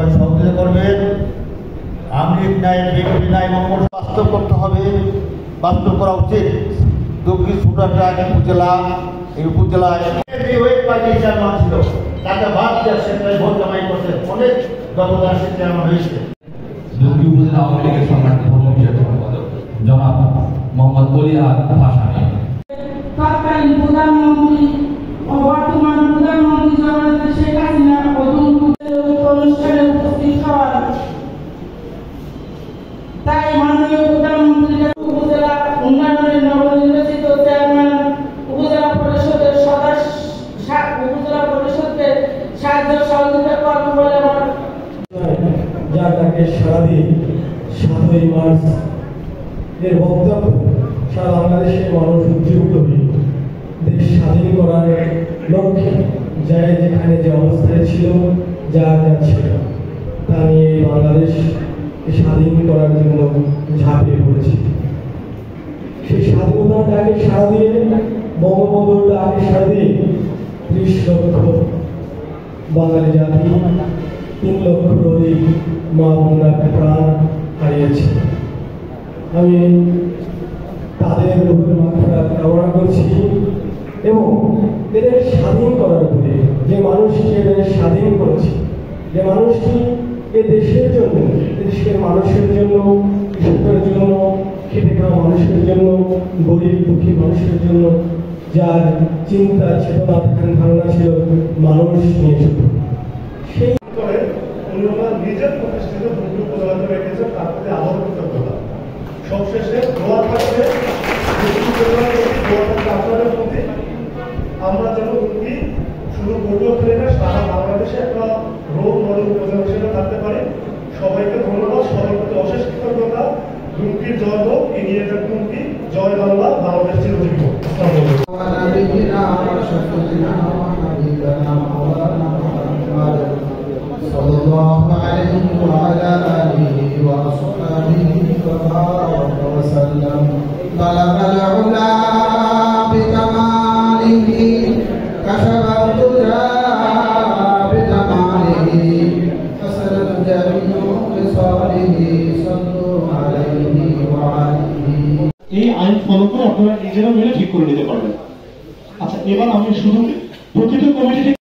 সহযোগিতা করবেন। আঙ্গিক ন্যায় বিএনপি ন্যায় মঙ্গল বাস্তব করতে হবে, বাস্তব করা উচিত। দক্ষিণ সুরাট্রাগ উপজেলা, এই উপজেলায় পার্টি চেয়ারম্যান ছিল, তাকে বাদ দিয়ে সেখানে ভোট জমাই করতে অনেক দখলদার সে চেয়ারম্যান হয়েছে। দুর্গী উপজেলা আওয়ামী লীগের সম্মানিত ধর্ম বিষয়ক সম্পাদক জনাব মোহাম্মদ বলিয়ার ভাসানী, তৎকালীন প্রধানমন্ত্রী ও বর্তমান প্রধানমন্ত্রী জনাব শেখ হাসিনা অনুষ্ঠানে উপস্থিত হওয়ার, তাই মাননীয় প্রধানমন্ত্রী উপজেলা উন্নয়নের নবনির্বাচিত চেয়ারম্যান উপজেলা পরিষদের উপজেলা পরিষদকে সাহায্য সহযোগিতা করবে বলে আমার যা তাকে সারাদিন 7ই মার্চ এর বক্তব্য সারা বাংলাদেশের মানুষ উজ্জীবিত হয়ে দেশ স্বাধীন করার লক্ষ্যে যায় যেখানে যে অবস্থায় ছিল যা ছিল তা নিয়ে বাংলাদেশকে স্বাধীন করার জন্য ঝাঁপিয়ে পড়েছে। সেই স্বাধীনতার ডাকে সাড়া দিয়ে, বঙ্গবন্ধুর ডাকে সাড়া দিয়ে 30 লক্ষ বাঙালি জাতি, 3 লক্ষের অধিক মা বোনরা প্রাণ হারিয়েছে। আমি তাদের রূপের মাত্রা কামনা করছি এবং এদের স্বাধীন করার পরে যে মানুষকে এদের স্বাধীন করেছে, যে মানুষটি এ দেশের জন্য, দেশের মানুষের জন্য, কৃষকের জন্য, খেটে খাওয়া মানুষের জন্য, গরিব দুঃখী মানুষের জন্য যার চিন্তা চেতনা ধারণা ছিল মানুষ নিয়ে শুধু সেই নিজের প্রতিষ্ঠিত দুর্গ উপজেলাতে রেখেছে, তার প্রতি আবার কৃতজ্ঞতা। সবশেষে দোয়া থাকবে আপনাদের প্রতি, আমরা যেন দুর্গী শুধু পটুয়াখালী না সারা বাংলাদেশে একটা রোল মডেল উপজেলা হিসেবে থাকতে পারি। সবাইকে ধন্যবাদ, সবার প্রতি অশেষ কৃতজ্ঞতা। দুর্গীর জয় হোক, এগিয়ে যাক দুর্গী, জয় বাংলা, বাংলাদেশ চিরজীবী হোক। صلى الله عليه وعلى آله وأصحابه وبارك وسلم. بلغ العلا بكماله كشف الدجى بجماله حسن الجميع بصاله صلوا عليه وعليه. এই আইন ফলো করে আপনারা নিজেরা মিলে ঠিক করে নিতে পারবেন। আচ্ছা, এবার আমি শুধু